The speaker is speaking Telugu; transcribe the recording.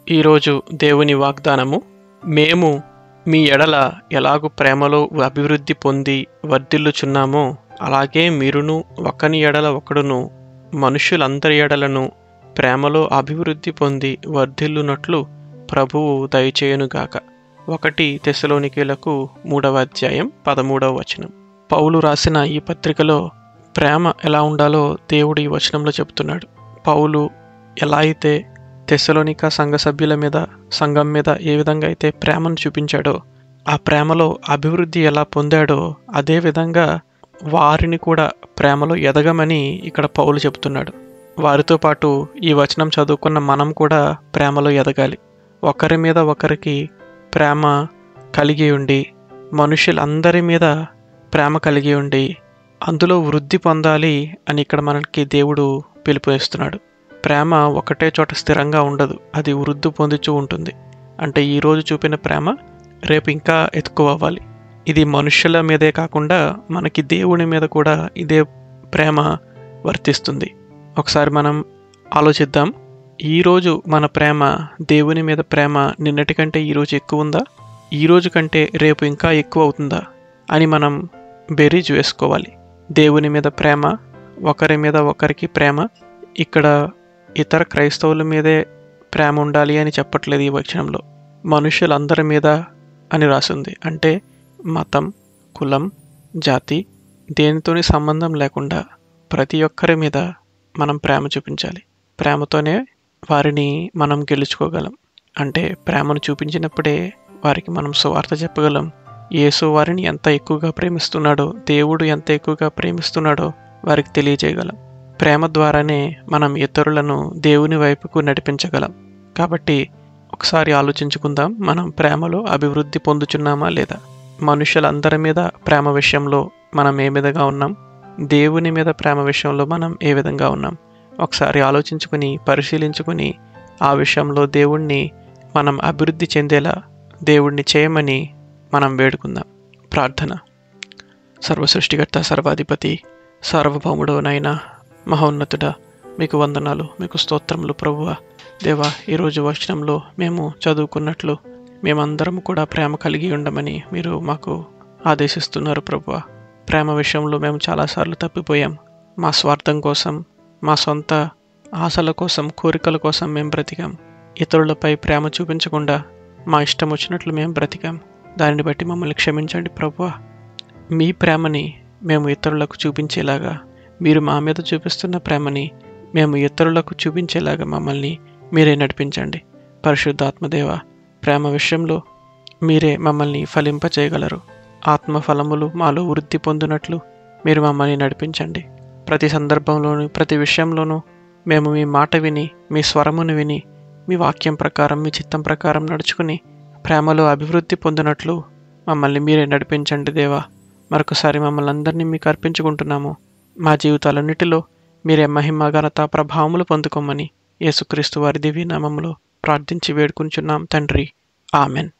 ఈరోజు దేవుని వాగ్దానము, మేము మీ ఎడల ఎలాగు ప్రేమలో అభివృద్ధి పొంది వర్ధిల్లుచున్నామో అలాగే మీరును ఒకని ఎడల ఒకడును మనుషులందరి ఎడలను ప్రేమలో అభివృద్ధి పొంది వర్ధిల్లునట్లు ప్రభువు దయచేయునుగాక. 1 తెస్సలోనికీయులకు 3వ అధ్యాయం 13వ వచనం. పౌలు రాసిన ఈ పత్రికలో ప్రేమ ఎలా ఉండాలో దేవుడు ఈ వచనంలో చెబుతున్నాడు. పౌలు ఎలా అయితే తెస్సలోనిక సంఘ సభ్యుల మీద, సంఘం మీద ఏ విధంగా అయితే ప్రేమను చూపించాడో, ఆ ప్రేమలో అభివృద్ధి ఎలా పొందాడో అదే విధంగా వారిని కూడా ప్రేమలో ఎదగమని ఇక్కడ పౌలు చెబుతున్నాడు. వారితో పాటు ఈ వచనం చదువుకున్న మనం కూడా ప్రేమలో ఎదగాలి. ఒకరి మీద ఒకరికి ప్రేమ కలిగి ఉండి, మనుషులందరి మీద ప్రేమ కలిగి ఉండి అందులో వృద్ధి పొందాలి అని ఇక్కడ మనకి దేవుడు పిలుపునిస్తున్నాడు. ప్రేమ ఒకటే చోట స్థిరంగా ఉండదు, అది వృద్ధి పొందుతూ ఉంటుంది. అంటే ఈరోజు చూపిన ప్రేమ రేపు ఇంకా ఎక్కువ అవ్వాలి. ఇది మనుషుల మీదే కాకుండా మనకి దేవుని మీద కూడా ఇదే ప్రేమ వర్తిస్తుంది. ఒకసారి మనం ఆలోచిద్దాం. ఈరోజు మన ప్రేమ, దేవుని మీద ప్రేమ నిన్నటి కంటే ఈరోజు ఎక్కువ ఉందా? ఈరోజు కంటే రేపు ఇంకా ఎక్కువ అవుతుందా అని మనం బేరీజు వేసుకోవాలి. దేవుని మీద ప్రేమ, ఒకరి మీద ఒకరికి ప్రేమ. ఇక్కడ ఇతర క్రైస్తవుల మీదే ప్రేమ ఉండాలి అని చెప్పట్లేదు ఈ వచనంలో. మనుషులందరి మీద అని రాసింది. అంటే మతం, కులం, జాతి దేనితోని సంబంధం లేకుండా ప్రతి ఒక్కరి మీద మనం ప్రేమ చూపించాలి. ప్రేమతోనే వారిని మనం గెలుచుకోగలం. అంటే ప్రేమను చూపించినప్పుడే వారికి మనం సువార్త చెప్పగలం. యేసు వారిని ఎంత ఎక్కువగా ప్రేమిస్తున్నాడో, దేవుడు ఎంత ఎక్కువగా ప్రేమిస్తున్నాడో వారికి తెలియజేయగలం. ప్రేమ ద్వారానే మనం ఇతరులను దేవుని వైపుకు నడిపించగలం. కాబట్టి ఒకసారి ఆలోచించుకుందాం, మనం ప్రేమలో అభివృద్ధి పొందుచున్నామా లేదా? మనుషులందరి మీద ప్రేమ విషయంలో మనం ఏ విధంగా ఉన్నాం? దేవుని మీద ప్రేమ విషయంలో మనం ఏ విధంగా ఉన్నాం? ఒకసారి ఆలోచించుకుని, పరిశీలించుకుని ఆ విషయంలో దేవుణ్ణి మనం అభివృద్ధి చెందేలా దేవుణ్ణి చేయమని మనం వేడుకుందాం. ప్రార్థన. సర్వసృష్టికర్త, సర్వాధిపతి, సార్వభౌముడవనైనా మహోన్నతుడా, మీకు వందనాలు, మీకు స్తోత్రములు ప్రభువా. దేవా, ఈరోజు వచనంలో మేము చదువుకున్నట్లు మేమందరం కూడా ప్రేమ కలిగి ఉండమని మీరు మాకు ఆదేశిస్తున్నారు ప్రభువా. ప్రేమ విషయంలో మేము చాలాసార్లు తప్పిపోయాం. మా స్వార్థం కోసం, మా సొంత ఆశల కోసం, కోరికల కోసం మేము బ్రతికాం. ఇతరులపై ప్రేమ చూపించకుండా మా ఇష్టం వచ్చినట్లు మేము బ్రతికాం. దానిని బట్టి మమ్మల్ని క్షమించండి ప్రభువా. మీ ప్రేమని మేము ఇతరులకు చూపించేలాగా, మీరు మా మీద చూపిస్తున్న ప్రేమని మేము ఇతరులకు చూపించేలాగా మమ్మల్ని మీరే నడిపించండి. పరిశుద్ధాత్మదేవ, ప్రేమ విషయంలో మీరే మమ్మల్ని ఫలింపచేయగలరు. ఆత్మ ఫలములు మాలో వృద్ధి పొందినట్లు మీరు మమ్మల్ని నడిపించండి. ప్రతి సందర్భంలోనూ, ప్రతి విషయంలోనూ మేము మీ మాట విని, మీ స్వరమును విని, మీ వాక్యం ప్రకారం, మీ చిత్తం ప్రకారం నడుచుకుని ప్రేమలో అభివృద్ధి పొందినట్లు మమ్మల్ని మీరే నడిపించండి దేవా. మరొకసారి మమ్మల్ని అందరినీ మీకు అర్పించుకుంటున్నాము. మా జీవితాలన్నిటిలో మీరే మహిమ, ఘనత, ప్రభావములు పొందుకోమని యేసుక్రీస్తు వారి దివ్య నామములో ప్రార్థించి వేడుకుంటున్నాం తండ్రి. ఆమెన్.